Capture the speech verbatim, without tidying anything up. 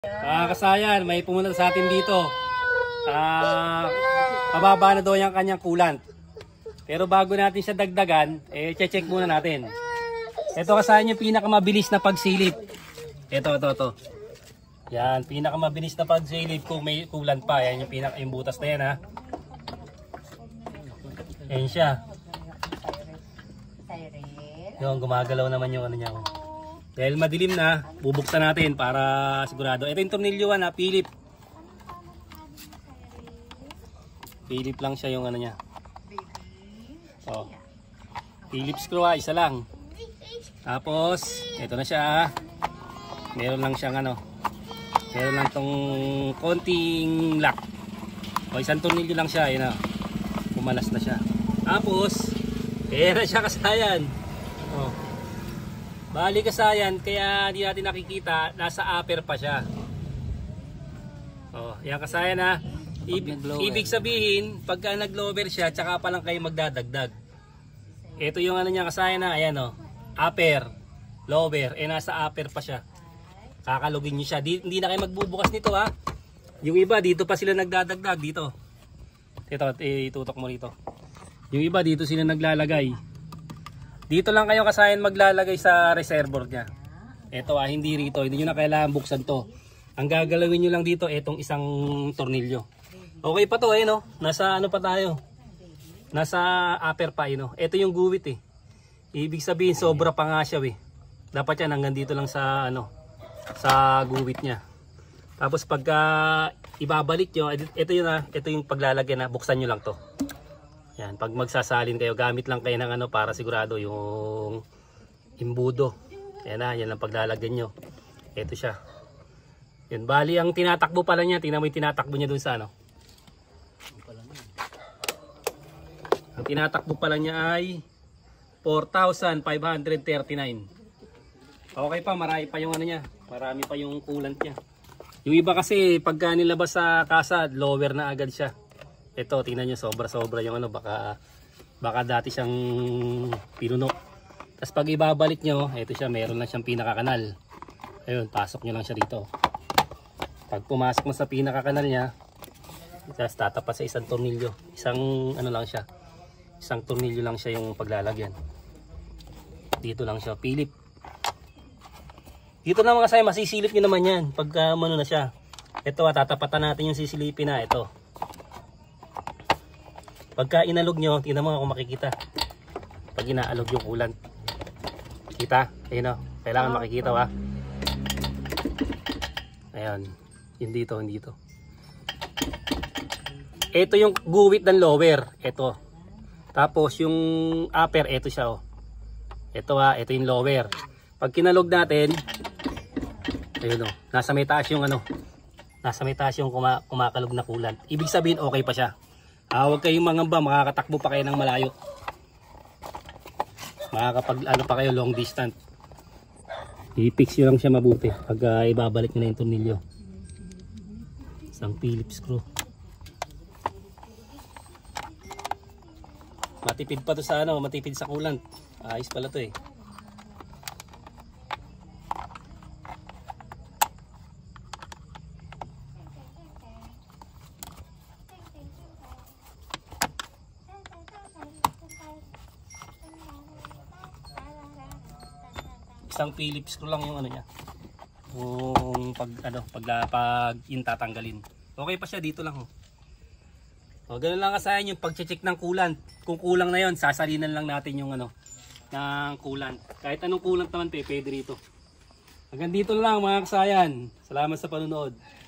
Ah, kasayan, may pumunta sa atin dito. Ah, mababa na daw yung kanyang coolant. Pero bago natin siya dagdagan, eh check muna natin. Ito kasayan yung pinakamabilis na pagsilip. Ito, ito, ito. Yan, pinakamabilis na pagsilip kung may coolant pa. Yan yung pinaka yung butas na yan, ha. Yan siya. Yung gumagalaw naman yung ano niya. Dahil madilim na, bubuksan natin para sigurado. Ito yung tornilyo na Philip. Philip lang siya yung ano niya. Oh. Philip screw, ah, isa lang. Tapos, ito na siya. Meron lang siyang ano. Meron lang tong konting lock. O isang tornilyo lang siya, yun na. Pumalas na siya. Tapos, eh na siya kasayan. Oh. Bali kasayan, kaya hindi natin nakikita, nasa upper pa siya. Oh, yan kasayan ha. Ibig, ibig sabihin, pagka nag-lower siya, tsaka pa lang kayo magdadagdag. Ito yung ano niya kasayan na, ayan oh. Upper, lower, eh nasa upper pa siya. Kakalugin niyo siya. Di, hindi na kayo magbubukas nito ha. Yung iba, dito pa sila nagdadagdag dito. Ito, itutok mo rito. Yung iba, dito sila naglalagay. Dito lang kayo kasayan maglalagay sa reservoir niya. Ito ah, hindi rito. Hindi nyo na kailangan buksan to. Ang gagalawin nyo lang dito, itong isang tornilyo. Okay pa to eh no. Nasa ano pa tayo. Nasa upper pa eh no. Ito yung guwit eh. Ibig sabihin sobra pa nga siya eh. Dapat yan hanggang dito lang sa ano. Sa guwit niya. Tapos pagka ibabalik nyo, ito yun ah. Ito yung paglalagyan na buksan nyo lang to. Yan, pag magsasalin kayo, gamit lang kayo ng ano para sigurado yung imbudo. Yan na, yan ang paglalagyan nyo. Ito siya. Yan, bali ang tinatakbo pala niya, tingnan mo yung tinatakbo niya dun sa ano. Ang tinatakbo pala niya ay four thousand five hundred thirty-nine. Okay pa, marami pa yung ano niya. Marami pa yung coolant niya. Yung iba kasi pagka nilabas sa kasa, lower na agad siya. Ito, tingnan nyo, sobra-sobra yung ano, baka, baka dati siyang pinunok. Tapos pag ibabalik nyo, ito siya, meron lang siyang pinakakanal. Ayun, pasok nyo lang siya dito. Pag pumasok mo sa pinakakanal niya, tapos tatapat sa isang tornilyo. Isang, ano lang siya, isang tornilyo lang siya yung paglalagyan. Dito lang siya, Philip. Dito na mga kasaya, masisilip nyo naman yan, pagka ano na siya. Ito, ah, tatapatan natin yung sisilipin na, ito. Pagka inalog nyo, tingnan mo kung makikita. Pag inaalog yung coolant. Kita? Ayun o. Kailangan makikita ha. Ayan. Yun dito, yun dito. Ito yung guwit ng lower. Ito. Tapos yung upper, ito siya o. Ito ha, ito yung lower. Pag kinalog natin, ayun o. Nasa may taas yung ano. Nasa may taas yung kuma kumakalog na coolant. Ibig sabihin okay pa siya. Ah, huwag kayong mangamba, makakatakbo pa kayo ng malayo. Makakapag ano pa kayo long distance. I-fix nyo lang siya mabuti pag uh, ibabalik nyo na yung tornilyo. Isang Phillips screw. Matipid pa to sa ano, matipid sa coolant. Ayos pala to eh. Isang Phillips screw lang yung ano niya. Kung pag ano, pag pag intatanggalin. Okay pa siya dito lang oh. So ganoon lang kasayan yung pagche-check ng coolant. Kung kulang na 'yon, sasalinan lang natin yung ano ng coolant. Kahit anong coolant naman pe, pwede rito. Hanggang dito lang mga kasayan. Salamat sa panonood.